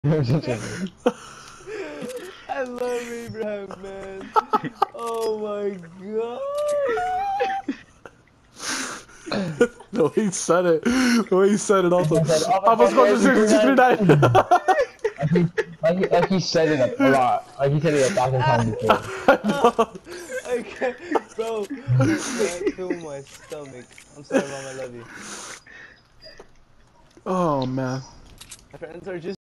I love Abraham, man. Oh my god. The way he said it. The way he said it also. I was going to 639. Like he said it a lot. Like he said it 1,000 times before. I can't, bro. I can't feel my stomach. I'm sorry, mom. I love you. Oh man. My friends are just.